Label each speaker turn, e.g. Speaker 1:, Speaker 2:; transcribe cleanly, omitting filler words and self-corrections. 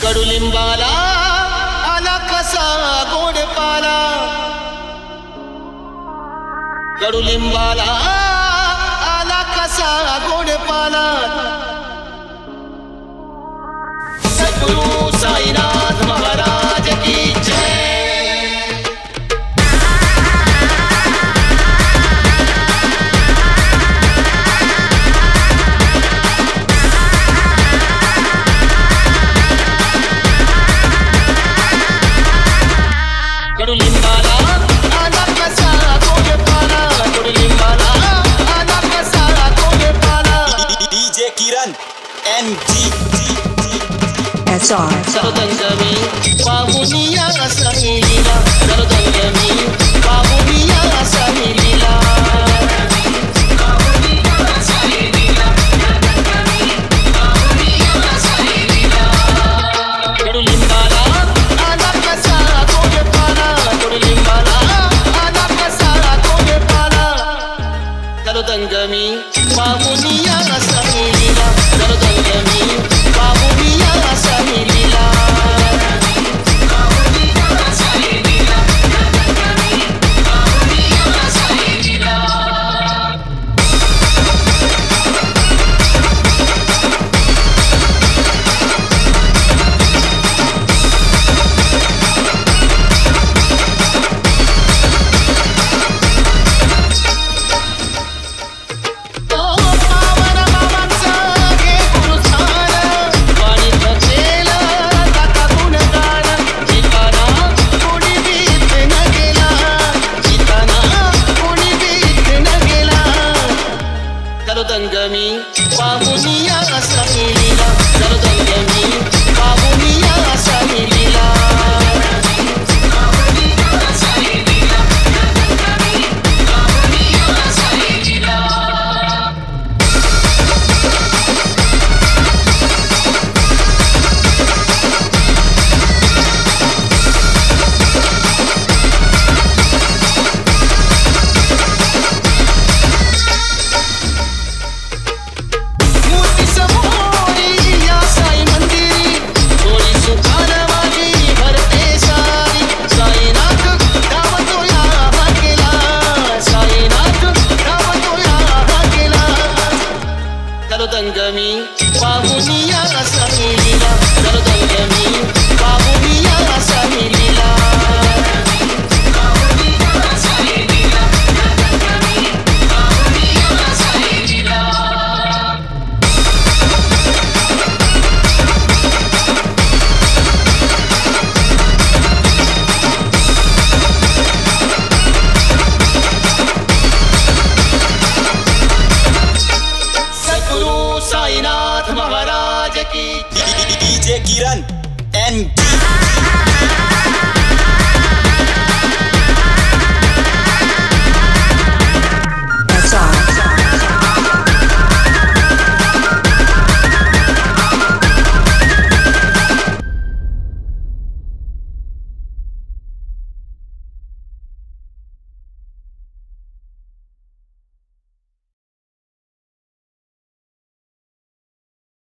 Speaker 1: कडुलिंबाला आला कसा गोड पाला, कडुलिंबाला आला कसा गोड पाला. सद्गुरु साईनाथ महाराज की जय. कडुलिंबाला आला कसा गोड पाला, कडुलिंबाला आला कसा गोड पाला.
Speaker 2: DJ Kiran NG
Speaker 3: SR
Speaker 1: सरदंगमी पाहुनिया सहिलीला, सरदंगमी पाहुनिया सहिलीला. कडुलिंबाला आला कसा गोड पाला, कडुलिंबाला आला कसा गोड पाला. सरदंगमी पाहुनिया सहिलीला, सरदंगमी पाहुनिया सहिलीला. सरदंगमी पाहुनिया सहिलीला, सरदंगमी पाहुनिया सहिलीला. सरदंगमी पाहुनिया सहिलीला, सरदंगमी पाहुनिया सहिलीला. सद्गुरु साईनाथ महाराज की
Speaker 2: DJ Kiran NG